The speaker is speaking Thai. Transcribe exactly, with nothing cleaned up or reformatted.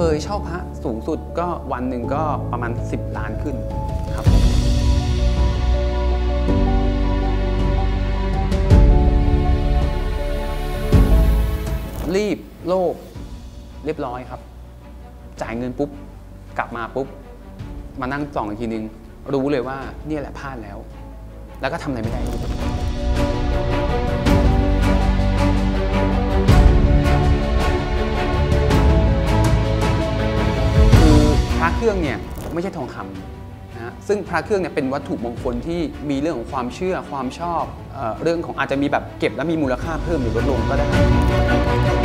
ยเช่าพระสูงสุดก็วันหนึ่งก็ประมาณสิบล้านขึ้นครับรีบโลภเรียบร้อยครับจ่ายเงินปุ๊บกลับมาปุ๊บมานั่งส่องอีกทีนึงรู้เลยว่านี่แหละพลาดแล้วแล้วก็ทำอะไรไม่ได้คือพระเครื่องเนี่ยไม่ใช่ทองคำนะซึ่งพระเครื่องเนี่ยเป็นวัตถุมงคลที่มีเรื่องของความเชื่อความชอบเอ่อเรื่องของอาจจะมีแบบเก็บแล้วมีมูลค่าเพิ่มหรือลดลงก็ได้